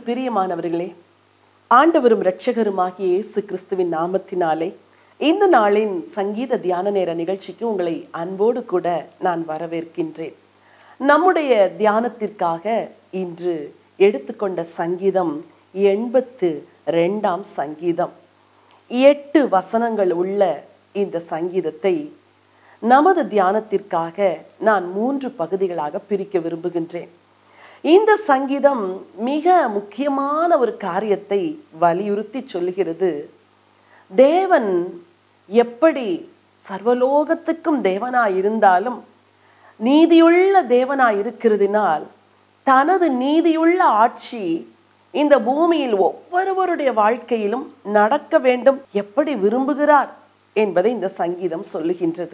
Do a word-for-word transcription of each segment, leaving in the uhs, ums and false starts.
பிரியமானவர்களே, ஆண்டவரும் இரட்சகருமாகிய இயேசு கிறிஸ்துவின் நாமத்தினாலே இந்த நாளின் சங்கீத தியான நேர நிகழ்ச்சிக்கு உங்களை அன்போடு கூட நான் வரவேற்கின்றேன். நம்முடைய தியானத்திற்காக இன்று எடுத்துக்கொண்ட சங்கீதம் எண்பத்து ரெண்டாம் சங்கீதம். எட்டு வசனங்கள் உள்ள இந்த சங்கீதத்தை நமது தியானத்திற்காக நான் மூன்று பகுதிகளாக பிரிக்க விரும்புகின்றேன். இந்த சங்கீதம் மிக முக்கியமான ஒரு காரியத்தை வலியுறுத்தி சொல்லுகிறது. தேவன் எப்படி சர்வலோகத்துக்கும் தேவனாய் இருந்தாலும் நீதியுள்ள தேவனாய் இருக்கிறதினால் தனது நீதியுள்ள ஆட்சி இந்த பூமியில் ஒவ்வொருவருடைய வாழ்க்கையிலும் நடக்க வேண்டும் எப்படி விரும்புகிறார் என்பதை இந்த சங்கீதம் சொல்லுகின்றது.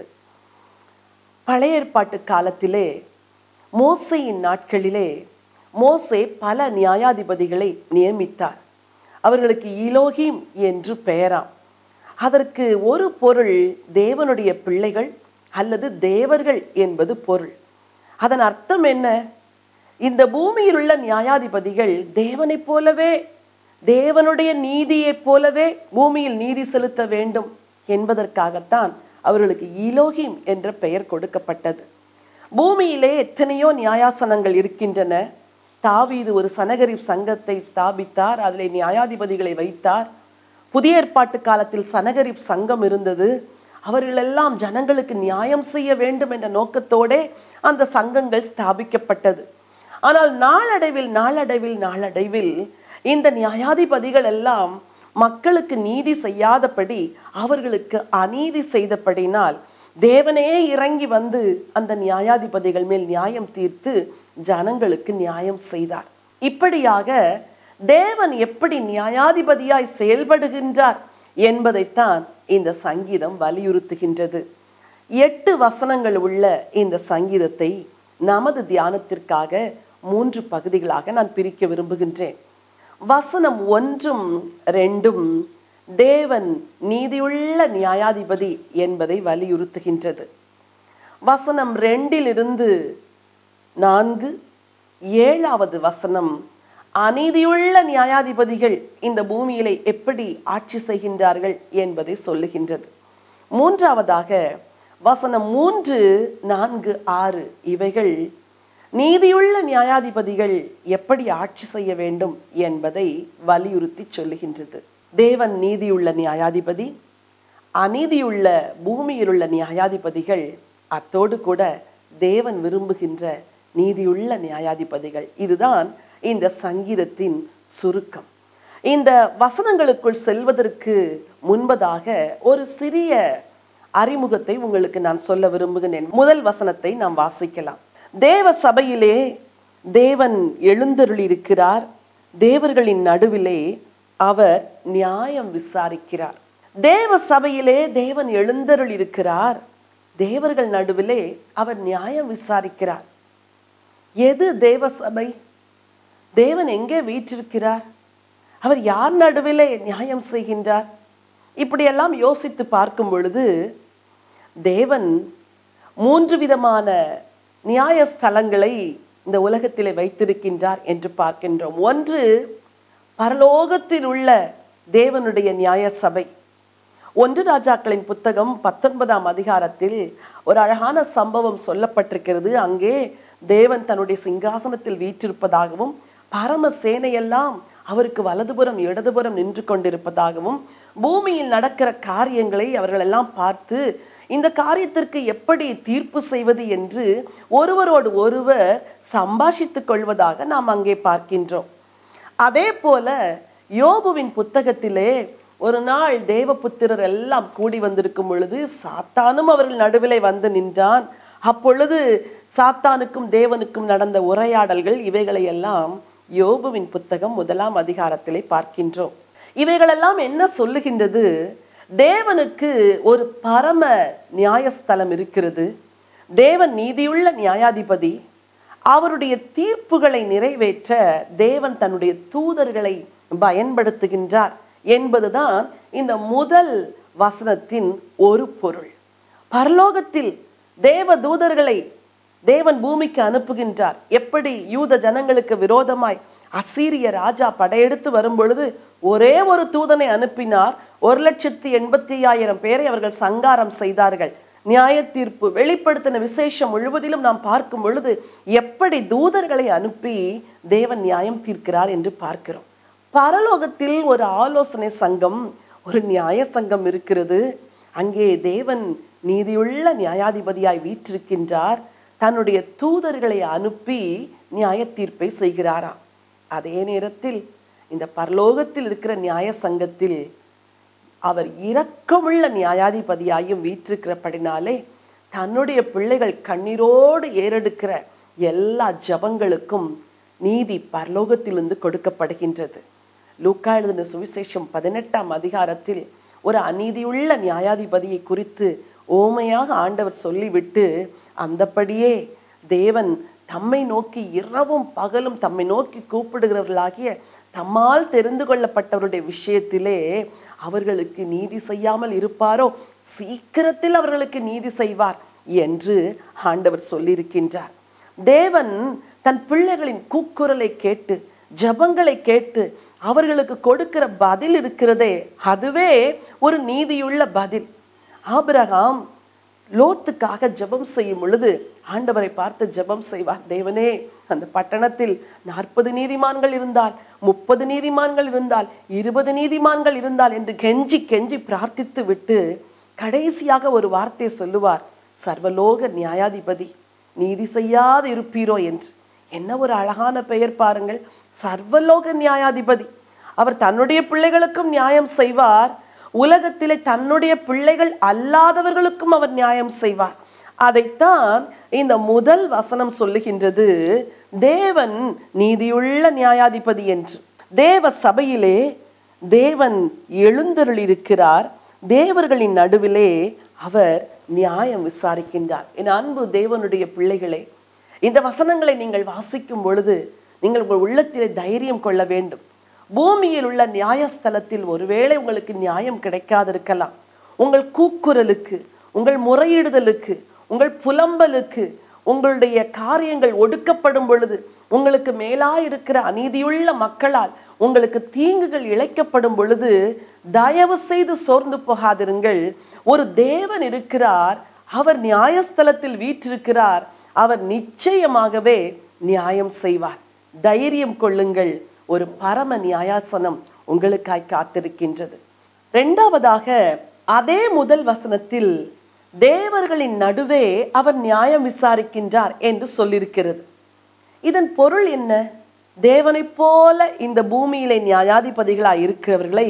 பழைய ஏற்பாட்டு காலத்திலே மோசேயின் நாட்களிலே மோசே பல நியாயாதிபதிகளை நியமித்தார். அவர்களுக்கு இலோகிம் என்று பெயராம். அதற்கு ஒரு பொருள் தேவனுடைய பிள்ளைகள் அல்லது தேவர்கள் என்பது பொருள். அதன் அர்த்தம் என்ன? இந்த பூமியில் உள்ள நியாயாதிபதிகள் தேவனைப் போலவே, தேவனுடைய நீதியைப் போலவே பூமியில் நீதி செலுத்த வேண்டும் என்பதற்காகத்தான் அவர்களுக்கு இலோகிம் என்ற பெயர் கொடுக்கப்பட்டது. பூமியிலே எத்தனையோ நியாயாசனங்கள் இருக்கின்றன. தாவீது ஒரு சனகரிப் சங்கத்தை ஸ்தாபித்தார், அதில் நியாயாதிபதிகளை வைத்தார். புதிய ஏற்பாட்டு காலத்தில் சனகரிப் சங்கம் இருந்தது. அவர்களெல்லாம் ஜனங்களுக்கு நியாயம் செய்ய வேண்டும் என்ற நோக்கத்தோடே அந்த சங்கங்கள் ஸ்தாபிக்கப்பட்டது. ஆனால் நாளடைவில் நாளடைவில் நாளடைவில் இந்த நியாயாதிபதிகள் எல்லாம் மக்களுக்கு நீதி செய்யாதபடி அவர்களுக்கு அநீதி செய்தபடினால் தேவனே இறங்கி வந்து அந்த நியாயாதிபதிகள் மேல் நியாயம் தீர்த்து ஜனங்களுக்கு நியாயம் செய்தார். இப்படியாக தேவன் எப்படி நியாயாதிபதியாய் செயல்படுகின்றார் என்பதைத்தான் இந்த சங்கீதம் வலியுறுத்துகின்றது. எட்டு வசனங்கள் உள்ள இந்த சங்கீதத்தை நமது தியானத்திற்காக மூன்று பகுதிகளாக நான் பிரிக்க விரும்புகின்றேன். வசனம் ஒன்றும் ரெண்டும் தேவன் நீதியுள்ள நியாயாதிபதி என்பதை வலியுறுத்துகின்றது. வசனம் ரெண்டிலிருந்து நான்கு ஏழாவது வசனம் அநீதியுள்ள நியாயாதிபதிகள் இந்த பூமியிலே எப்படி ஆட்சி செய்கின்றார்கள் என்பதை சொல்லுகின்றது. மூன்றாவதாக வசனம் மூன்று நான்கு ஆறு இவைகள் நீதியுள்ள நியாயாதிபதிகள் எப்படி ஆட்சி செய்ய வேண்டும் என்பதை வலியுறுத்தி சொல்லுகின்றது. தேவன் நீதியுள்ள நியாயாதிபதி, அநீதியுள்ள பூமியில் உள்ள நியாயாதிபதிகள், அத்தோடு கூட தேவன் விரும்புகின்ற நீதியுள்ள நியாயாதிபதிகள். இதுதான் இந்த சங்கீதத்தின் சுருக்கம். இந்த வசனங்களுக்குள் செல்வதற்கு முன்பதாக ஒரு சிறிய அறிமுகத்தை உங்களுக்கு நான் சொல்ல விரும்புகிறேன். முதல் வசனத்தை நாம் வாசிக்கலாம். தேவ சபையிலே தேவன் எழுந்தருளியிருக்கிறார், தேவர்களின் நடுவிலே அவர் நியாயம் விசாரிக்கிறார். தேவ சபையிலே தேவன் எழுந்தருளியிருக்கிறார், தேவர்கள் நடுவிலே அவர் நியாயம் விசாரிக்கிறார். எது தேவ சபை? தேவன் எங்கே வீற்றிருக்கிறார்? அவர் யார் நடுவிலே நியாயம் செய்கின்றார்? இப்படியெல்லாம் யோசித்து பார்க்கும் பொழுது தேவன் மூன்று விதமான நியாயஸ்தலங்களை இந்த உலகத்திலே வைத்திருக்கின்றார் என்று பார்க்கின்றோம். ஒன்று பரலோகத்தில் உள்ள தேவனுடைய நியாய சபை. ஒன்று ராஜாக்களின் புத்தகம் பத்தொன்பதாம் அதிகாரத்தில் ஒரு அழகான சம்பவம் சொல்லப்பட்டிருக்கிறது. அங்கே தேவன் தன்னுடைய சிங்காசனத்தில் வீற்றிருப்பதாகவும் பரம சேனையெல்லாம் அவருக்கு வலதுபுறம் இடதுபுறம் நின்று கொண்டிருப்பதாகவும் பூமியில் நடக்கிற காரியங்களை அவர்கள் எல்லாம் பார்த்து இந்த காரியத்திற்கு எப்படி தீர்ப்பு செய்வது என்று ஒருவரோடு ஒருவர் சம்பாஷித்துக் கொள்வதாக நாம் அங்கே பார்க்கின்றோம். அதே போல யோபுவின் புத்தகத்திலே ஒரு நாள் தேவபுத்திரர் எல்லாம் கூடி வந்திருக்கும் பொழுது சாத்தானும் அவர்கள் நடுவிலே வந்து நின்றான். அப்பொழுது சாத்தானுக்கும் தேவனுக்கும் நடந்த உரையாடல்கள் இவைகளை எல்லாம் யோபுவின் புத்தகம் முதலாம் அதிகாரத்திலே பார்க்கின்றோம். இவைகளெல்லாம் என்ன சொல்லுகின்றது? தேவனுக்கு ஒரு பரம நியாயஸ்தலம் இருக்கிறது. தேவன் நீதியுள்ள நியாயாதிபதி. அவருடைய தீர்ப்புகளை நிறைவேற்ற தேவன் தன்னுடைய தூதர்களை பயன்படுத்துகின்றார் என்பதுதான் இந்த முதல் வசனத்தின் ஒரு பொருள். பரலோகத்தில் தேவ தூதர்களை தேவன் பூமிக்கு அனுப்புகின்றார். எப்படி யூத ஜனங்களுக்கு விரோதமாய் அசீரிய ராஜா படையெடுத்து வரும் பொழுது ஒரே ஒரு தூதனை அனுப்பினார். ஒரு லட்சத்தி எண்பத்தி ஐயாயிரம் பேரை அவர்கள் சங்காரம் செய்தார்கள். நியாய தீர்ப்பு வெளிப்படுத்தின விசேஷம் முழுவதிலும் நாம் பார்க்கும் பொழுது எப்படி தூதர்களை அனுப்பி தேவன் நியாயம் தீர்க்கிறார் என்று பார்க்கிறோம். பரலோகத்தில் ஒரு ஆலோசனை சங்கம், ஒரு நியாய சங்கம் இருக்கிறது. அங்கே தேவன் நீதியுள்ள நியாயாதிபதியாய் வீற்றிருக்கின்றார். தன்னுடைய தூதர்களை அனுப்பி நியாய தீர்ப்பை செய்கிறாராம். அதே நேரத்தில் இந்த பரலோகத்தில் இருக்கிற நியாய சங்கத்தில் அவர் இரக்கமுள்ள நியாயாதிபதியாயும் வீற்றிருக்கிறபடினாலே தன்னுடைய பிள்ளைகள் கண்ணீரோடு ஏறெடுக்கிற எல்லா ஜபங்களுக்கும் நீதி பரலோகத்திலிருந்து கொடுக்கப்படுகின்றது. லூக்கா எழுதின சுவிசேஷம் பதினெட்டாம் அதிகாரத்தில் ஒரு அநீதியுள்ள நியாயாதிபதியை குறித்து ஓமையாக ஆண்டவர் சொல்லிவிட்டு அந்தபடியே தேவன் தம்மை நோக்கி இரவும் பகலும் தம்மை நோக்கி கூப்பிடுகிறவர்களாகிய தம்மால் தெரிந்து கொள்ளப்பட்டவருடைய விஷயத்திலே அவர்களுக்கு நீதி செய்யாமல் இருப்பாரோ, சீக்கிரத்தில் அவர்களுக்கு நீதி செய்வார் என்று ஆண்டவர் சொல்லியிருக்கின்றார். தேவன் தன் பிள்ளைகளின் கூக்குரலை கேட்டு ஜபங்களை கேட்டு அவர்களுக்கு கொடுக்கிற பதில் இருக்கிறதே, அதுவே ஒரு நீதியுள்ள பதில். ஆபிரகாம் லோத்துக்காக ஜெபம் செய்யும் பொழுது ஆண்டவரை பார்த்து ஜெபம் செய்வார். தேவனே, அந்த பட்டணத்தில் நாற்பது நீதிமான்கள் இருந்தால், முப்பது நீதிமான்கள் இருந்தால், இருபது நீதிமான்கள் இருந்தால் என்று கெஞ்சி கெஞ்சி பிரார்த்தித்து விட்டு கடைசியாக ஒரு வார்த்தை சொல்லுவார், சர்வலோக நியாயாதிபதி நீதி செய்யாது இருப்பீரோ என்று. என்ன ஒரு அழகான பெயர் பாருங்கள், சர்வலோக நியாயாதிபதி. அவர் தன்னுடைய பிள்ளைகளுக்கும் நியாயம் செய்வார், உலகத்திலே தன்னுடைய பிள்ளைகள் அல்லாதவர்களுக்கும் அவர் நியாயம் செய்வார். அதைத்தான் இந்த முதல் வசனம் சொல்லுகின்றது, தேவன் நீதியுள்ள நியாயாதிபதி என்று. தேவ சபையிலே தேவன் எழுந்தருளியிருக்கிறார். தேவர்களின் நடுவிலே அவர் நியாயம் விசாரிக்கின்றார். என் அன்பு தேவனுடைய பிள்ளைகளே, இந்த வசனங்களை நீங்கள் வாசிக்கும் பொழுது நீங்கள் உங்கள் உள்ளத்திலே தைரியம் கொள்ள வேண்டும். பூமியில் உள்ள நியாயஸ்தலத்தில் ஒருவேளை உங்களுக்கு நியாயம் கிடைக்காதிருக்கலாம். உங்கள் கூக்குரலுக்கு, உங்கள் முறையிடுதலுக்கு, உங்கள் புலம்பலுக்கு, உங்களுடைய காரியங்கள் ஒடுக்கப்படும் பொழுது, உங்களுக்கு மேலாயிருக்கிற அநீதியுள்ள மக்களால் உங்களுக்கு தீங்குகள் இழைக்கப்படும் பொழுது தயவு செய்து சோர்ந்து போகாதிருங்கள். ஒரு தேவன் இருக்கிறார், அவர் நியாயஸ்தலத்தில் வீற்றிருக்கிறார். அவர் நிச்சயமாகவே நியாயம் செய்வார். தைரியம் கொள்ளுங்கள், ஒரு பரம நியாயாசனம் உங்களுக்காய் காத்திருக்கின்றது. இரண்டாவதாக அதே முதல் வசனத்தில் தேவர்களின் நடுவே அவர் நியாயம் விசாரிக்கின்றார் என்று சொல்லியிருக்கிறது. இதன் பொருள் என்ன? தேவனை போல இந்த பூமியிலே நியாயாதிபதிகளாய் இருக்கிறவர்களை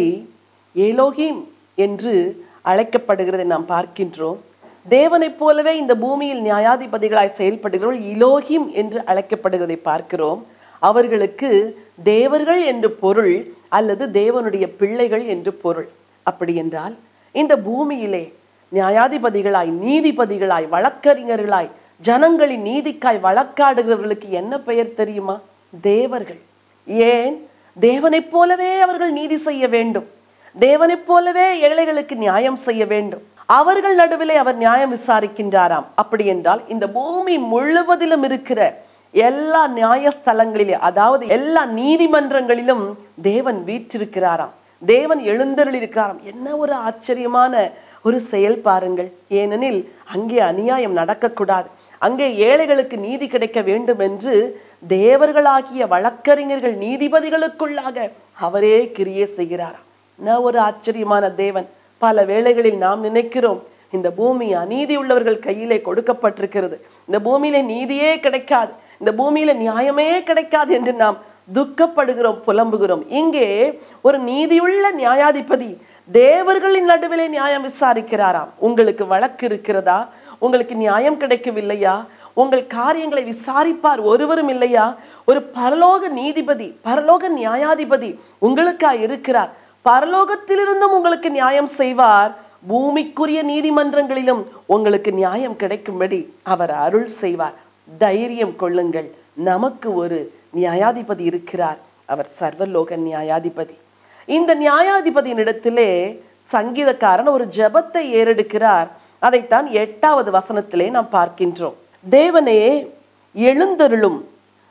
ஏலோகிம் என்று அழைக்கப்படுகிறதை நாம் பார்க்கின்றோம். தேவனை போலவே இந்த பூமியில் நியாயாதிபதிகளாய் செயல்படுகிறவர்கள் இலோகிம் என்று அழைக்கப்படுகிறதை பார்க்கிறோம். அவர்களுக்கு தேவர்கள் என்று பொருள் அல்லது தேவனுடைய பிள்ளைகள் என்று பொருள். அப்படி என்றால் இந்த பூமியிலே நியாயாதிபதிகளாய், நீதிபதிகளாய், வழக்கறிஞர்களாய், ஜனங்களின் நீதிக்காய் வழக்காடுகிறவர்களுக்கு என்ன பெயர் தெரியுமா? தேவர்கள். ஏன்? தேவனைப் போலவே அவர்கள் நீதி செய்ய வேண்டும், தேவனைப் போலவே ஏழைகளுக்கு நியாயம் செய்ய வேண்டும். அவர்கள் நடுவிலே அவர் நியாயம் விசாரிக்கின்றாராம். அப்படி என்றால் இந்த பூமி முழுவதிலும் இருக்கிற எல்லா நியாயஸ்தலங்களிலே, அதாவது எல்லா நீதிமன்றங்களிலும் தேவன் வீற்றிருக்கிறாராம், தேவன் எழுந்தருளிருக்கிறாராம். என்ன ஒரு ஆச்சரியமான ஒரு செயல் பாருங்கள். ஏனெனில் அங்கே அநியாயம் நடக்கக்கூடாது, அங்கே ஏழைகளுக்கு நீதி கிடைக்க வேண்டும் என்று தேவர்களாகிய வழக்கறிஞர்கள் நீதிபதிகளுக்குள்ளாக அவரே கிரியை செய்கிறாராம். என்ன ஒரு ஆச்சரியமான தேவன். பல வேளைகளில் நாம் நினைக்கிறோம் இந்த பூமி அநீதி உள்ளவர்கள் கையிலே கொடுக்கப்பட்டிருக்கிறது, இந்த பூமியில நீதியே கிடைக்காது, இந்த பூமியில நியாயமே கிடைக்காது என்று நாம் துக்கப்படுகிறோம், புலம்புகிறோம். இங்கே ஒரு நீதியுள்ள நியாயாதிபதி தேவர்களின் நடுவிலே நியாயம் விசாரிக்கிறாராம். உங்களுக்கு வழக்கு இருக்கிறதா? உங்களுக்கு நியாயம் கிடைக்கவில்லையா? உங்கள் காரியங்களை விசாரிப்பார் ஒருவரும் இல்லையா? ஒரு பரலோக நீதிபதி, பரலோக நியாயாதிபதி உங்களுக்காய் இருக்கிறார். பரலோகத்திலிருந்தும் உங்களுக்கு நியாயம் செய்வார். பூமிக்குரிய நீதிமன்றங்களிலும் உங்களுக்கு நியாயம் கிடைக்கும்படி அவர் அருள் செய்வார். தைரியம் கொள்ளுங்கள், நமக்கு ஒரு நியாயாதிபதி இருக்கிறார், அவர் சர்வலோக நியாயாதிபதி. இந்த நியாயாதிபதியின் இடத்திலே சங்கீதக்காரன் ஒரு ஜெபத்தை ஏறெடுக்கிறார். அதைத்தான் எட்டாவது வசனத்திலே நாம் பார்க்கின்றோம். தேவனே எழுந்தருளும்,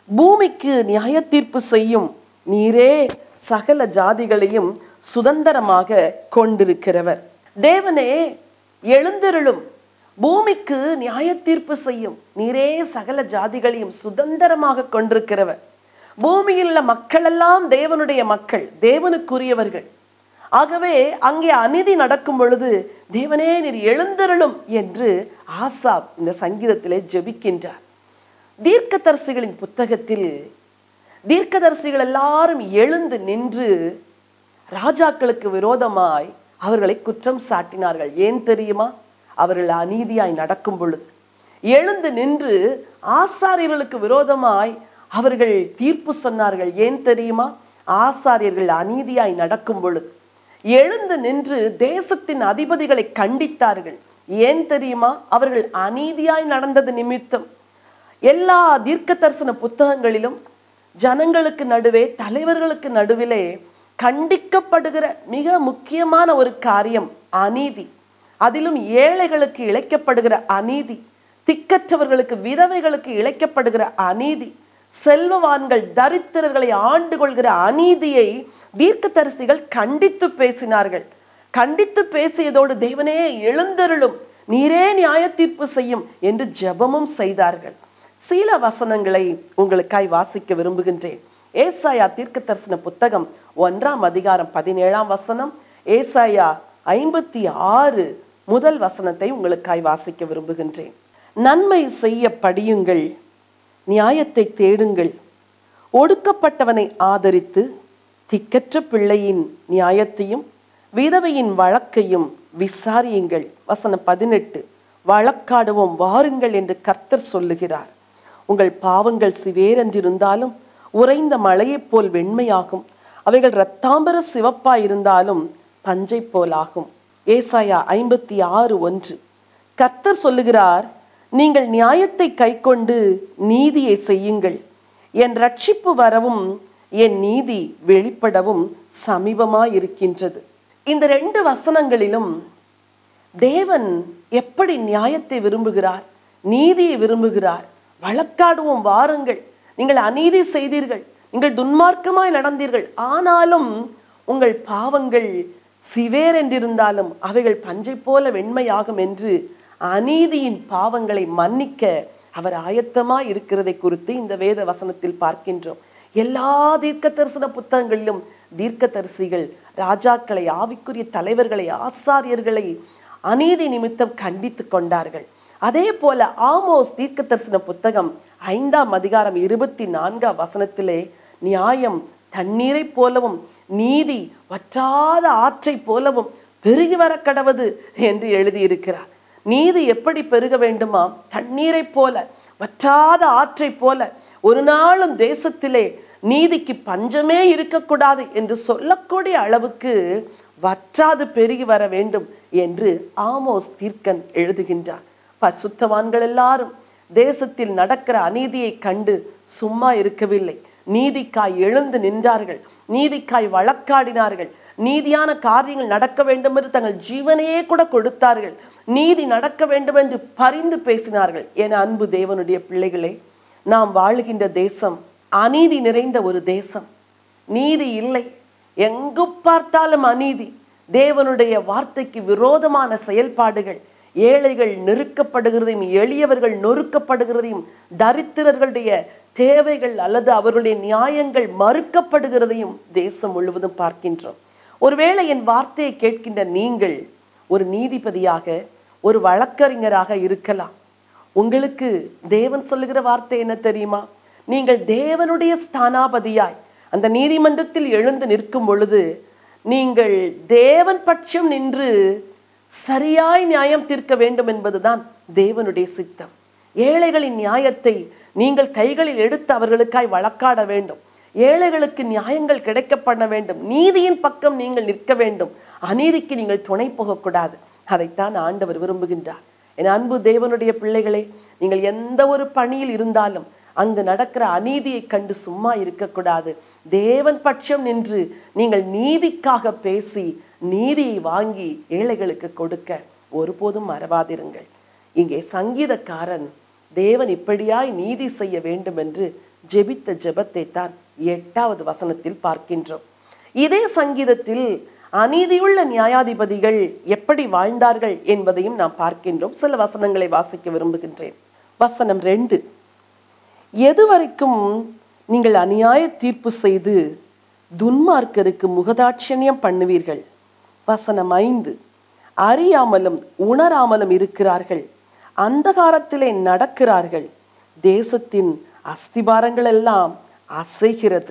பூமிக்கு நியாய தீர்ப்பு செய்யும் நீரே சகல ஜாதிகளையும் சுதந்திரமாக கொண்டிருக்கிறவர். தேவனே எழுந்தருளும், பூமிக்கு நியாய தீர்ப்பு செய்யும் நீரே சகல ஜாதிகளையும் சுதந்திரமாக கொண்டிருக்கிறவர். பூமியில் உள்ள மக்கள் எல்லாம் தேவனுடைய மக்கள், தேவனுக்குரியவர்கள். ஆகவே அங்கே அநீதி நடக்கும் பொழுது தேவனே நீர் எழுந்தருளும் என்று ஆசாப் இந்த சங்கீதத்திலே ஜெபிக்கின்றார். தீர்க்கதரிசிகளின் புத்தகத்தில் தீர்க்கதரிசிகள் எல்லாரும் எழுந்து நின்று ராஜாக்களுக்கு விரோதமாய் அவர்களை குற்றம் சாட்டினார்கள். ஏன் தெரியுமா? அவர்கள் அநீதியாய் நடக்கும் பொழுது எழுந்து நின்று ஆசாரியர்களுக்கு விரோதமாய் அவர்கள் தீர்ப்பு சொன்னார்கள். ஏன் தெரியுமா? ஆசாரியர்கள் அநீதியாய் நடக்கும் பொழுது எழுந்து நின்று தேசத்தின் அதிபதிகளை கண்டித்தார்கள். ஏன் தெரியுமா? அவர்கள் அநீதியாய் நடந்தது நிமித்தம். எல்லா தீர்க்க தரிசன புத்தகங்களிலும் ஜனங்களுக்கு நடுவே, தலைவர்களுக்கு நடுவிலே கண்டிக்கப்படுகிற மிக முக்கியமான ஒரு காரியம் அநீதி. அதிலும் ஏழைகளுக்கு இழைக்கப்படுகிற அநீதி, திக்கற்றவர்களுக்கு, விதவைகளுக்கு இழைக்கப்படுகிற அநீதி, செல்வவான்கள் தரித்திரர்களை ஆண்டு கொள்கிற அநீதியை தீர்க்கதரிசிகள் கண்டித்து பேசினார்கள். கண்டித்து பேசியதோடு தேவனே எழுந்தருளும், நீரே நியாய தீர்ப்பு செய்யும் என்று ஜெபமும் செய்தார்கள். சில வசனங்களை உங்களுக்காய் வாசிக்க விரும்புகின்றேன். ஏசாயா தீர்க்க தரிசன புத்தகம் ஒன்றாம் அதிகாரம் பதினேழாம் வசனம், ஏசாயா ஐம்பத்தி ஆறு முதல் வசனத்தை உங்களுக்காய் வாசிக்க விரும்புகின்றேன். நன்மை செய்ய படியுங்கள், நியாயத்தை தேடுங்கள், ஒடுக்கப்பட்டவனை ஆதரித்து திக்கற்ற பிள்ளையின் நியாயத்தையும் விதவையின் வழக்கையும் விசாரியுங்கள். வசனம் பதினெட்டு, வழக்காடுவோம் வாருங்கள் என்று கர்த்தர் சொல்லுகிறார். உங்கள் பாவங்கள் சிவேரென்றிருந்தாலும் உறைந்த மழையைப் போல் வெண்மையாகும், அவைகள் இரத்தாம்பர சிவப்பாயிருந்தாலும் பஞ்சை போலாகும். ஏசாயா ஐம்பத்தி ஆறு ஒன்று. கர்த்தர் சொல்லுகிறார், நீங்கள் நியாயத்தை கைக்கொண்டு நீதியை செய்யுங்கள், என் ரட்சிப்பு வரவும் என் நீதி வெளிப்படவும் சமீபமாயிருக்கின்றது. இந்த ரெண்டு வசனங்களிலும் தேவன் எப்படி நியாயத்தை விரும்புகிறார், நீதியை விரும்புகிறார். வழக்காடுவோம் வாருங்கள், நீங்கள் அநீதி செய்தீர்கள், நீங்கள் துன்மார்க்கமாய் நடந்தீர்கள், ஆனாலும் உங்கள் பாவங்கள் சிவேர் என்றிருந்தாலும் அவைகள் பஞ்சை போல வெண்மையாகும் என்று அநீதியின் பாவங்களை மன்னிக்க அவர் ஆயத்தமாய் இருக்கிறதை குறித்து இந்த வேத வசனத்தில் பார்க்கின்றோம். எல்லா தீர்க்க தரிசன புத்தகங்களிலும் தீர்க்கதரிசிகள் ராஜாக்களை, ஆவிக்குரிய தலைவர்களை, ஆசாரியர்களை அநீதி நிமித்தம் கண்டித்து கொண்டார்கள். அதே போல ஆமோஸ் தீர்க்க தரிசன புத்தகம் ஐந்தாம் அதிகாரம் இருபத்தி நான்காம் வசனத்திலே நியாயம் தண்ணீரை போலவும் நீதி வற்றாத ஆற்றை போலவும் பெருகி வர கடவது என்று எழுதியிருக்கிறார். நீதி எப்படி பெருக வேண்டுமா? தண்ணீரை போல, வற்றாத ஆற்றை போல. ஒரு நாளும் தேசத்திலே நீதிக்கு பஞ்சமே இருக்கக்கூடாது என்று சொல்லக்கூடிய அளவுக்கு வற்றாது பெருகி வர வேண்டும் என்று ஆமோஸ் தீர்க்கன் எழுதுகின்றார். பரிசுத்தவான்கள் எல்லாரும் தேசத்தில் நடக்கிற அநீதியை கண்டு சும்மா இருக்கவில்லை. நீதிக்காய் எழுந்து நின்றார்கள், நீதிக்காய் வழக்காடினார்கள், நீதியான காரியங்கள் நடக்க வேண்டும் என்று தங்கள் ஜீவனையே கூட கொடுத்தார்கள், நீதி நடக்க வேண்டும் என்று பரிந்து பேசினார்கள். என அன்பு தேவனுடைய பிள்ளைகளே, நாம் வாழுகின்ற தேசம் அநீதி நிறைந்த ஒரு தேசம். நீதி இல்லை, எங்கு பார்த்தாலும் அநீதி, தேவனுடைய வார்த்தைக்கு விரோதமான செயல்பாடுகள், ஏழைகள் நெருக்கப்படுகிறதையும் எளியவர்கள் நொறுக்கப்படுகிறதையும் தரித்திரர்களுடைய தேவைகள் அல்லது அவர்களுடைய நியாயங்கள் மறுக்கப்படுகிறதையும் தேசம் முழுவதும் பார்க்கின்றோம். ஒருவேளை என் வார்த்தையை கேட்கின்ற நீங்கள் ஒரு நீதிபதியாக, ஒரு வழக்கறிஞராக இருக்கலாம். உங்களுக்கு தேவன் சொல்லுகிற வார்த்தை என்ன தெரியுமா? நீங்கள் தேவனுடைய ஸ்தானாபதியாய் அந்த நீதிமன்றத்தில் எழுந்து நிற்கும் பொழுது நீங்கள் தேவன் பட்சம் நின்று சரியாய் நியாயம் தீர்க்க வேண்டும் என்பதுதான் தேவனுடைய சித்தம். ஏழைகளின் நியாயத்தை நீங்கள் கைகளில் எடுத்து அவர்களுக்காய் வழக்காட வேண்டும். ஏழைகளுக்கு நியாயங்கள் கிடைக்கப்பட வேண்டும். நீதியின் பக்கம் நீங்கள் நிற்க வேண்டும். அநீதிக்கு நீங்கள் துணை போகக்கூடாது. அதைத்தான் ஆண்டவர் விரும்புகின்றார். என் அன்பு தேவனுடைய பிள்ளைகளே, நீங்கள் எந்த ஒரு பணியில் இருந்தாலும் அங்கு நடக்கிற அநீதியை கண்டு சும்மா இருக்கக்கூடாது. தேவன் பட்சம் நின்று நீங்கள் நீதிக்காக பேசி நீதியை வாங்கி ஏழைகளுக்கு கொடுக்க ஒருபோதும் மறவாதிருங்கள். இங்கே சங்கீதக்காரன் தேவன் இப்படியாய் நீதி செய்ய வேண்டும் என்று ஜெபித்த ஜெபத்தை தான் எட்டாவது வசனத்தில் பார்க்கின்றோம். இதே சங்கீதத்தில் அநீதியுள்ள நியாயாதிபதிகள் எப்படி வாழ்ந்தார்கள் என்பதையும் நாம் பார்க்கின்றோம். சில வசனங்களை வாசிக்க விரும்புகின்றேன். வசனம் ரெண்டு, எதுவரைக்கும் நீங்கள் அநியாய தீர்ப்பு செய்து துன்மார்க்கருக்கு முகதாட்சண்யம் பண்ணுவீர்கள்? வசனம் ஐந்து, அறியாமலும் உணராமலும் இருக்கிறார்கள், அந்தகாரத்திலே நடக்கிறார்கள், தேசத்தின் அஸ்திபாரங்கள் எல்லாம் அசைகிறது.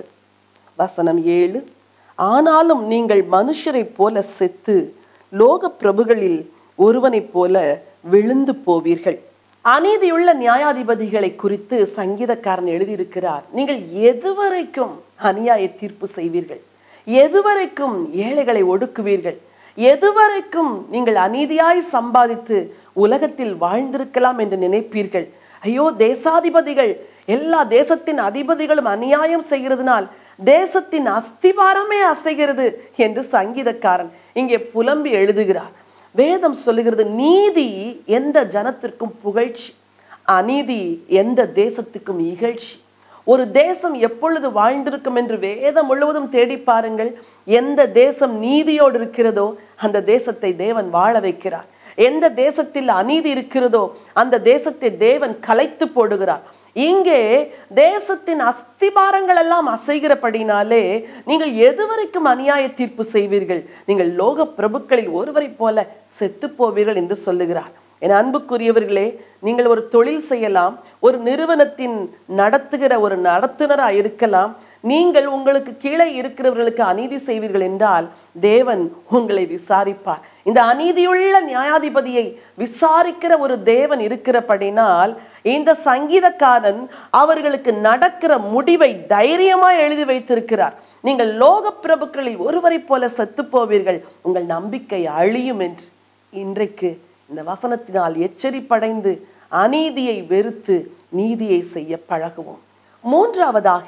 வசனம் ஏழு, ஆனாலும் நீங்கள் மனுஷரை போல செத்து லோக பிரபுகளில் ஒருவனைப் போல விழுந்து போவீர்கள். அநீதியுள்ள நியாயாதிபதிகளை குறித்து சங்கீதக்காரன் எழுதியிருக்கிறார். நீங்கள் எதுவரைக்கும் அநியாய தீர்ப்பு செய்வீர்கள்? எதுவரைக்கும் ஏழைகளை ஒடுக்குவீர்கள்? எதுவரைக்கும் நீங்கள் அநீதியாய் சம்பாதித்து உலகத்தில் வாழ்ந்திருக்கலாம் என்று நினைப்பீர்கள்? ஐயோ, தேசாதிபதிகள், எல்லா தேசத்தின் அதிபதிகளும் அநியாயம் செய்கிறதுனால் தேசத்தின் அஸ்திபாரமே அசைகிறது என்று சங்கீதக்காரன் இங்கே புலம்பி எழுதுகிறார். வேதம் சொல்லுகிறது, நீதி எந்த ஜனத்திற்கும் புகழ்ச்சி, அநீதி எந்த தேசத்துக்கும் இகழ்ச்சி. ஒரு தேசம் எப்பொழுது வாழ்ந்திருக்கும் என்று வேதம் முழுவதும் தேடி பாருங்கள். எந்த தேசம் நீதியோடு இருக்கிறதோ அந்த தேசத்தை தேவன் வாழ வைக்கிறார். எந்த தேசத்தில் அநீதி இருக்கிறதோ அந்த தேசத்தை தேவன் கலைத்து போடுகிறார். இங்கே தேசத்தின் அஸ்திபாரங்கள் எல்லாம் அசைகிறபடினாலே நீங்கள் எதுவரைக்கும் அநியாய தீர்ப்பு செய்வீர்கள்? நீங்கள் லோக பிரபுக்களில் ஒருவரை போல செத்து போவீர்கள் என்று சொல்லுகிறார். என் அன்புக்குரியவர்களே, நீங்கள் ஒரு தொழில் செய்யலாம், ஒரு நிறுவனத்தின் நடத்துகிற ஒரு நடத்துனராக இருக்கலாம். நீங்கள் உங்களுக்கு கீழே இருக்கிறவர்களுக்கு அநீதி செய்வீர்கள் என்றால் தேவன் உங்களை விசாரிப்பார். இந்த அநீதியுள்ள நியாயாதிபதியை விசாரிக்கிற ஒரு தேவன் இருக்கிறபடினால் இந்த சங்கீதக்காரன் அவர்களுக்கு நடக்கிற முடிவை தைரியமாய் எழுதி வைத்திருக்கிறார். நீங்கள் லோக பிரபுக்களில் ஒருவரை போல செத்து போவீர்கள், உங்கள் நம்பிக்கை அழியும் என்று. இன்றைக்கு இந்த வசனத்தினால் எச்சரிப்படைந்து அநீதியை வெறுத்து நீதியை செய்ய பழகுவோம். மூன்றாவதாக,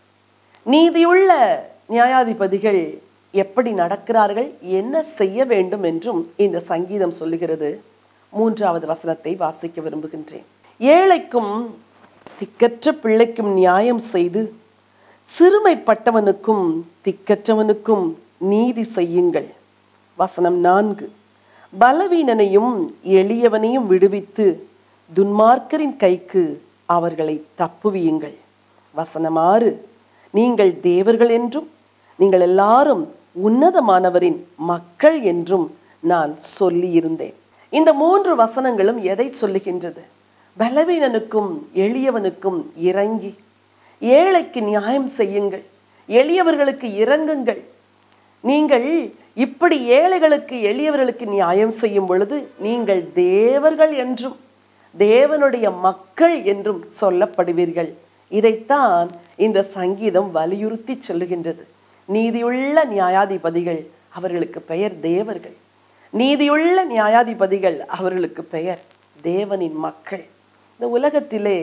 நீதியுள்ள நியாயாதிபதிகள் எப்படி நடக்கிறார்கள், என்ன செய்ய வேண்டும் என்றும் இந்த சங்கீதம் சொல்லுகிறது. மூன்றாவது வசனத்தை வாசிக்க விரும்புகின்றேன். ஏழைக்கும் திக்கற்ற பிள்ளைக்கும் நியாயம் செய்து சிறுமைப்பட்டவனுக்கும் திக்கற்றவனுக்கும் நீதி செய்யுங்கள். வசனம் நான்கு, பலவீனனையும் எளியவனையும் விடுவித்து துன்மார்க்கரின் கைக்கு அவர்களை தப்புவியுங்கள். வசனம் ஆறு, நீங்கள் தேவர்கள் என்றும் நீங்கள் எல்லாரும் உன்னதமானவரின் மக்கள் என்றும் நான் சொல்லியிருந்தேன். இந்த மூன்று வசனங்களும் எதை சொல்லுகின்றது? பலவீனனுக்கும் எளியவனுக்கும் இறங்கி ஏழைக்கு நியாயம் செய்யுங்கள், எளியவர்களுக்கு இறங்குங்கள். நீங்கள் இப்படி ஏழைகளுக்கு எளியவர்களுக்கு நியாயம் செய்யும் பொழுது நீங்கள் தேவர்கள் என்றும் தேவனுடைய மக்கள் என்றும் சொல்லப்படுவீர்கள். இதைத்தான் இந்த சங்கீதம் வலியுறுத்தி சொல்லுகின்றது. நீதியுள்ள நியாயாதிபதிகள், அவர்களுக்கு பெயர் தேவர்கள். நீதியுள்ள நியாயாதிபதிகள், அவர்களுக்கு பெயர் தேவனின் மக்கள். இந்த உலகத்திலே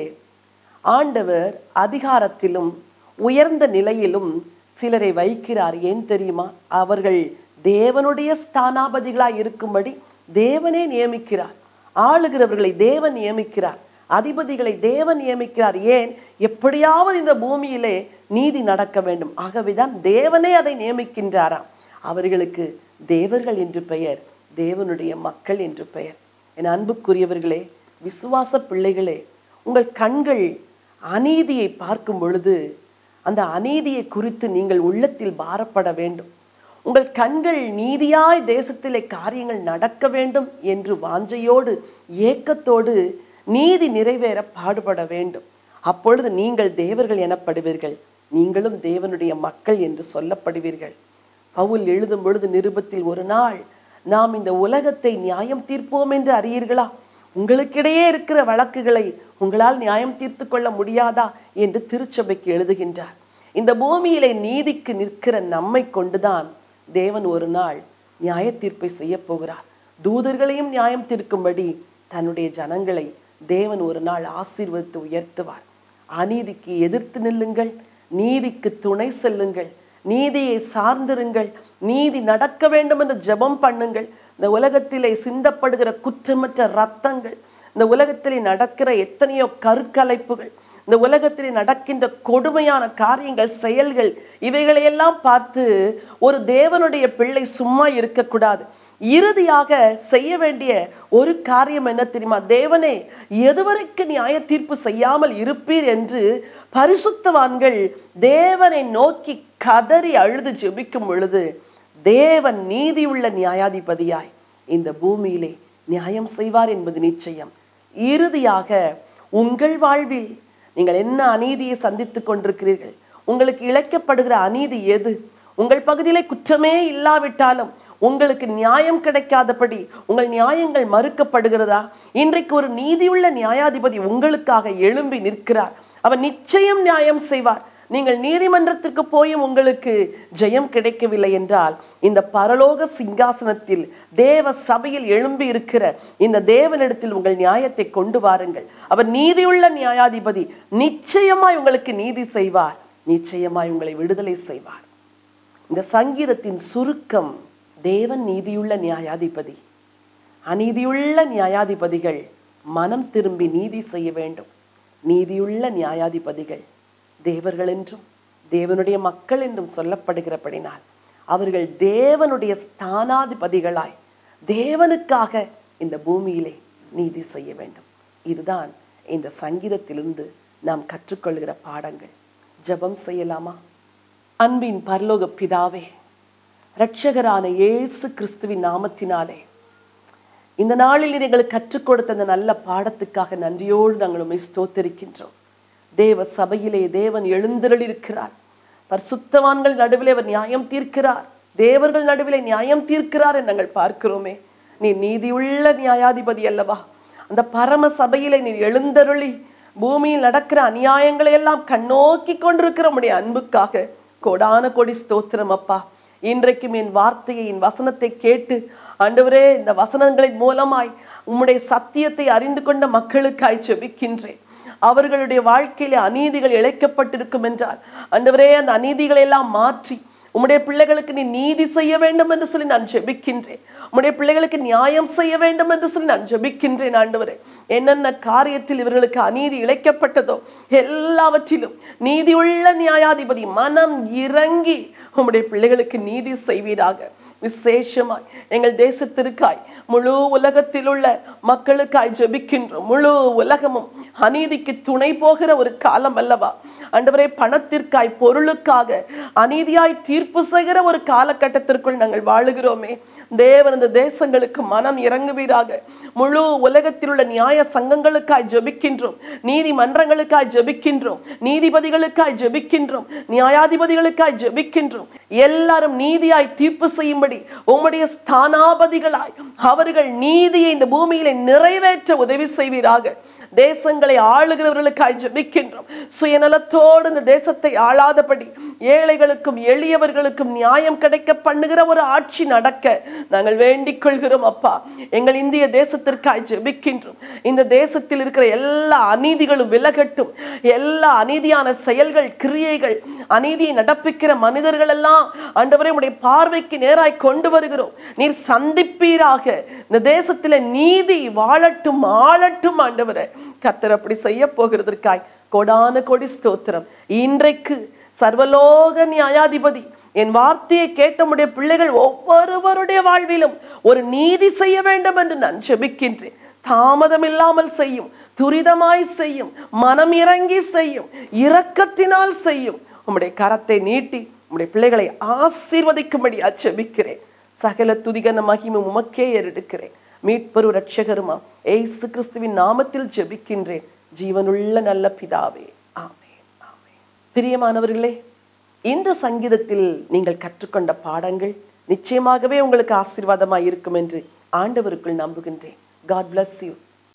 ஆண்டவர் அதிகாரத்திலும் உயர்ந்த நிலையிலும் சிலரை வைக்கிறார். ஏன் தெரியுமா? அவர்கள் தேவனுடைய ஸ்தானாபதிகளாய் இருக்கும்படி தேவனே நியமிக்கிறார். ஆளுகிறவர்களை தேவன் நியமிக்கிறார், அதிபதிகளை தேவன் நியமிக்கிறார். ஏன்? எப்படியாவது இந்த பூமியிலே நீதி நடக்க வேண்டும். ஆகவேதான் தேவனே அதை நியமிக்கின்றாராம். அவர்களுக்கு தேவர்கள் என்று பெயர், தேவனுடைய மக்கள் என்று பெயர். என் அன்புக்குரியவர்களே, விசுவாச பிள்ளைகளே, உங்கள் கண்கள் அநீதியை பார்க்கும் பொழுது அந்த அநீதியை குறித்து நீங்கள் உள்ளத்தில் பாரப்பட வேண்டும். உங்கள் கண்கள் நீதியாய் தேசத்திலே காரியங்கள் நடக்க வேண்டும் என்று வாஞ்சையோடு ஏக்கத்தோடு நீதி நிறைவேற பாடுபட வேண்டும். அப்பொழுது நீங்கள் தேவர்கள் எனப்படுவீர்கள், நீங்களும் தேவனுடைய மக்கள் என்று சொல்லப்படுவீர்கள். பவுல் எழுதும் பொழுது நிருபத்தில், ஒரு நாள் நாம் இந்த உலகத்தை நியாயம் தீர்ப்போம் என்று அறியீர்களா? உங்களுக்கிடையே இருக்கிற வழக்குகளை உங்களால் நியாயம் தீர்த்து கொள்ள முடியாதா என்று திருச்சபைக்கு எழுதுகின்றார். இந்த பூமியிலே நீதிக்கு நிற்கிற நம்மை கொண்டுதான் தேவன் ஒரு நாள் நியாய தீர்ப்பை செய்ய போகிறார். தூதர்களையும் நியாயம் தீர்க்கும்படி தன்னுடைய ஜனங்களை தேவன் ஒரு நாள் ஆசீர்வதித்து உயர்த்துவார். அநீதிக்கு எதிர்த்து நில்லுங்கள், நீதிக்கு துணை செல்லுங்கள், நீதியை சார்ந்திருங்கள், நீதி நடக்க வேண்டும் என்று ஜெபம் பண்ணுங்கள். இந்த உலகத்திலே சிந்தப்படுகிற குற்றமற்ற ரத்தங்கள், இந்த உலகத்திலே நடக்கிற எத்தனையோ கருக்கலைப்புகள், இந்த உலகத்திலே நடக்கின்ற கொடுமையான காரியங்கள், செயல்கள், இவைகளையெல்லாம் பார்த்து ஒரு தேவனுடைய பிள்ளை சும்மா இருக்கக்கூடாது. இறுதியாக செய்ய வேண்டிய ஒரு காரியம் என்ன தெரியுமா? தேவனே, எதுவரைக்கும் நியாய தீர்ப்பு செய்யாமல் இருப்பீர் என்று பரிசுத்தவான்கள் தேவனை நோக்கி கதறி அழுது ஜெபிக்கும் பொழுது தேவன் நீதியுள்ள நியாயாதிபதியாய் இந்த பூமியிலே நியாயம் செய்வார் என்பது நிச்சயம். இறுதியாக உங்கள் வாழ்வில் நீங்கள் என்ன அநீதியை சந்தித்துக் கொண்டிருக்கிறீர்கள்? உங்களுக்கு இழைக்கப்படுகிற அநீதி எது? உங்கள் பகுதியிலே குற்றமே இல்லாவிட்டாலும் உங்களுக்கு நியாயம் கிடைக்காதபடி உங்கள் நியாயங்கள் மறுக்கப்படுகிறதா? இன்றைக்கு ஒரு நீதியுள்ள நியாயாதிபதி உங்களுக்காக எழும்பி நிற்கிறார். அவர் நிச்சயம் நியாயம் செய்வார். நீங்கள் நீதிமன்றத்திற்கு போயும் உங்களுக்கு ஜெயம் கிடைக்கவில்லை என்றால் இந்த பரலோக சிங்காசனத்தில் தேவ சபையில் எழும்பி இருக்கிற இந்த தேவனிடத்தில் உங்கள் நியாயத்தை கொண்டு வாருங்கள். அவர் நீதியுள்ள நியாயாதிபதி. நிச்சயமாய் உங்களுக்கு நீதி செய்வார். நிச்சயமாய் உங்களை விடுதலை செய்வார். இந்த சங்கீதத்தின் சுருக்கம், தேவன் நீதியுள்ள நியாயாதிபதி. அநீதியுள்ள நியாயாதிபதிகள் மனம் திரும்பி நீதி செய்ய வேண்டும். நீதியுள்ள நியாயாதிபதிகள் தேவர்கள் என்றும் தேவனுடைய மக்கள் என்றும் சொல்லப்படுகிறபடினால் அவர்கள் தேவனுடைய ஸ்தானாதிபதிகளாய் தேவனுக்காக இந்த பூமியிலே நீதி செய்ய வேண்டும். இதுதான் இந்த சங்கீதத்திலிருந்து நாம் கற்றுக்கொள்கிற பாடங்கள். ஜெபம் செய்யலாமா? அன்பின் பரலோக பிதாவே, இரட்சகரான இயேசு கிறிஸ்துவின் நாமத்தினாலே இந்த நாளில் எங்களுக்கு கற்றுக் கொடுத்த அந்த நல்ல பாடத்துக்காக நன்றியோடு நாங்கள் உம்மை ஸ்தோத்திரிக்கின்றோம். தேவ சபையிலே தேவன் எழுந்தருளியிருக்கிறார். பரிசுத்தவான்கள் நடுவிலே அவர் நியாயம் தீர்க்கிறார். தேவர்கள் நடுவிலே நியாயம் தீர்க்கிறார் என்று நாங்கள் பார்க்கிறோமே. நீ நீதியுள்ள நியாயாதிபதி அல்லவா? அந்த பரம சபையிலே நீ எழுந்தருளி பூமியில் நடக்கிற அநியாயங்களை எல்லாம் கண்ணோக்கி கொண்டிருக்கிற உம்முடைய அன்புக்காக கோடான கோடி ஸ்தோத்திரம் அப்பா. இன்றைக்கும் என் வார்த்தையை, என் வசனத்தை கேட்டு ஆண்டவரே, இந்த வசனங்களின் மூலமாய் உம்முடைய சத்தியத்தை அறிந்து கொண்ட மக்களுக்காய் ஜெபிக்கின்றேன். அவர்களுடைய வாழ்க்கையில அநீதிகள் இழைக்கப்பட்டிருக்கும் என்றால் ஆண்டவரே, அந்த அநீதிகளை எல்லாம் மாற்றி உம்முடைய பிள்ளைகளுக்கு நீ நீதி செய்ய வேண்டும் என்று சொல்லி நான் ஜெபிக்கின்றேன். உம்முடைய பிள்ளைகளுக்கு நியாயம் செய்ய வேண்டும் என்று சொல்லி நான் ஜெபிக்கின்றேன். ஆண்டவரே, என்னென்ன காரியத்தில் இவர்களுக்கு அநீதி இழைக்கப்பட்டதோ எல்லாவற்றிலும் நீதியுள்ள நியாயாதிபதி மனம் இறங்கி உம்முடைய பிள்ளைகளுக்கு நீதி செய்வீராக. விசேஷமாய் எங்கள் தேசத்திற்காய், முழு உலகத்தில் உள்ள மக்களுக்காய் ஜெபிக்கின்றோம். முழு உலகமும் அநீதிக்கு துணை போகிற ஒரு காலம் அல்லவா ஆண்டவரே? பணத்திற்காய், பொருளுக்காக அநீதியாய் தீர்ப்பு செய்கிற ஒரு காலகட்டத்திற்குள் நாங்கள் வாழுகிறோமே. தேவன் இந்த தேசங்களுக்கு மனம் இறங்குவீராக. முழு உலகத்தில் உள்ள நியாய சங்கங்களுக்காய் ஜெபிக்கின்றோம். நீதிமன்றங்களுக்காய் ஜெபிக்கின்றோம். நீதிபதிகளுக்காய் ஜெபிக்கின்றோம். நியாயாதிபதிகளுக்காய் ஜெபிக்கின்றோம். எல்லாரும் நீதியாய் தீர்ப்பு செய்யும்படி உம்முடைய ஸ்தானாபதிகளாய் அவர்கள் நீதியை இந்த பூமியிலே நிறைவேற்ற உதவி செய்வீராக. தேசங்களை ஆளுகிறவர்களுக்காய் ஜெபிக்கின்றோம். சுயநலத்தோடு இந்த தேசத்தை ஆளாதபடி ஏழைகளுக்கும் எளியவர்களுக்கும் நியாயம் கிடைக்க பண்ணுகிற ஒரு ஆட்சி நடக்க நாங்கள் வேண்டிக் கொள்கிறோம் அப்பா. எங்கள் இந்திய தேசத்திற்காய் ஜெபிக்கின்றோம். இந்த தேசத்தில் இருக்கிற எல்லா அநீதிகளும் விலகட்டும். எல்லா அநீதியான செயல்கள், கிரியைகள், அநீதியை நடப்பிக்கிற மனிதர்கள் எல்லாம் ஆண்டவரே உம்முடைய பார்வைக்கு நேராய் கொண்டு வருகிறோம். நீர் சந்திப்பீராக. இந்த தேசத்துல நீதி வாழட்டும், ஆளட்டும் ஆண்டவரே. கர்த்தர் அப்படி செய்ய போகிறதற்காய் கோடான கோடி ஸ்தோத்திரம். இன்றைக்கு சர்வலோக நியாயாதிபதி என் வார்த்தையை கேட்ட உம்முடைய பிள்ளைகள் ஒவ்வொருவருடைய வாழ்விலும் ஒரு நீதி செய்ய வேண்டும் என்று நான் ஜெபிக்கின்றேன். தாமதம் இல்லாமல் செய்யும், துரிதமாய் செய்யும், மனம் இறங்கி செய்யும், இரக்கத்தினால் செய்யும். உம்முடைய கரத்தை நீட்டி உம்முடைய பிள்ளைகளை ஆசீர்வதிக்கும்படி ஜெபிக்கிறேன். சகல துதிகன மகிமை உமக்கே ஏறெடுக்கிறேன். மீட்பரு இரட்சகருமா இயேசு கிறிஸ்துவின் நாமத்தில் ஜெபிக்கின்றேன் ஜீவனுள்ள நல்ல பிதாவே, ஆமென், ஆமென். பிரியமானவர்களே, இந்த சங்கீதத்தில் நீங்கள் கற்றுக்கொண்ட பாடங்கள் நிச்சயமாகவே உங்களுக்கு ஆசீர்வாதமாய் இருக்கும் என்று ஆண்டவருக்குள் நம்புகின்றேன். God bless you.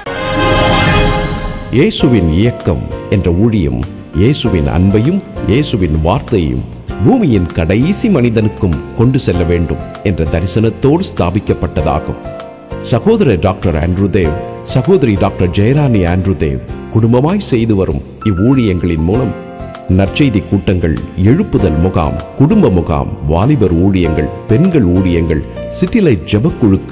இயேசுவின் இயக்கம் என்ற ஊழியம் இயேசுவின் அன்பையும் இயேசுவின் வார்த்தையையும் பூமியின் கடைசி மனிதனுக்கும் கொண்டு செல்ல வேண்டும் என்ற தரிசனத்தோடு ஸ்தாபிக்கப்பட்டதாகும். சகோதரர் டாக்டர் ஆண்ட்ரூ தேவ், சகோதரி டாக்டர் ஜெயராணி ஆண்ட்ரூ தேவ் குடும்பமாய் செய்து வரும் இவ்வூழியங்களின் மூலம் நற்செய்தி கூட்டங்கள், எழுப்புதல் முகாம், குடும்ப முகாம், வாலிபர் ஊழியங்கள், பெண்கள் ஊழியங்கள், சிட்டிலைட் ஜெபக்குழுக்கள்,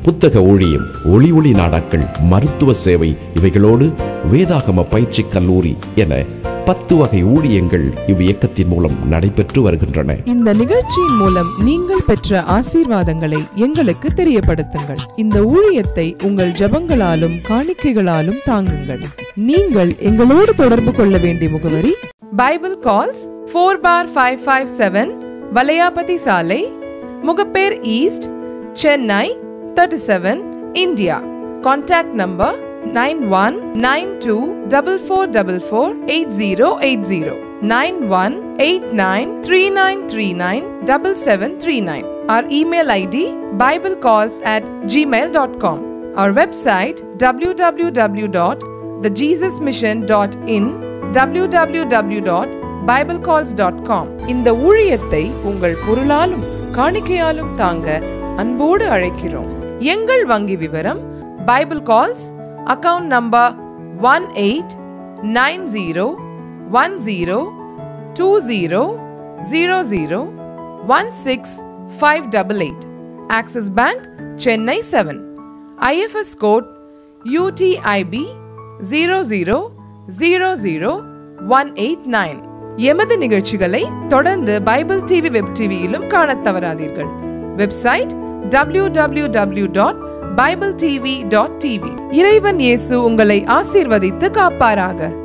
புத்தக ஊழியம், ஒளி ஒளி நாடாக்கள், மருத்துவ சேவை இவைகளோடு வேதாகம பயிற்சி கல்லூரி என பத்து வகை ஊழியங்கள் இவ்வியக்கத்தின் மூலம் நடைபெற்று வருகின்றன. இந்த நிகழ்ச்சியின் மூலம் நீங்கள் பெற்ற ஆசீர்வாதங்களை எங்களுக்கு தெரியப்படுத்துங்கள். இந்த ஊழியத்தை உங்கள் ஜெபங்களாலும் காணிக்கைகளாலும் தாங்குங்கள். நீங்கள் எங்களோடு தொடர்பு கொள்ள வேண்டிய முகவரி Bible calls four four five five seven Valayapathi சாலை, Mogappair east, Chennai thirty seven, India. Contact number nine one nine two four four four four eight zero eight zero nine one eight nine three nine three nine seven seven three nine. Our email I D biblecalls at gmail dot com. Our website w w w dot the jesus mission dot in w w w dot biblecalls dot com. இந்த ஊழியத்தை உங்கள் பொருளாலும் காணிக்கையாலும் தாங்க அன்போடு அழைக்கிறோம். எங்கள் வங்கி விவரம் Bible calls account number one eight nine zero one zero two zero zero zero one six five eight eight, Axis Bank, Chennai seven, I F S code U T I B zero zero zero zero one eight nine. எமது நிகழ்ச்சிகளை தொடர்ந்து Bible TV web டிவியிலும் காணத் தவறாதீர்கள். Website w w w dot bible t v dot t v. இறைவன் இயேசு உங்களை ஆசீர்வதித்து காப்பாராக.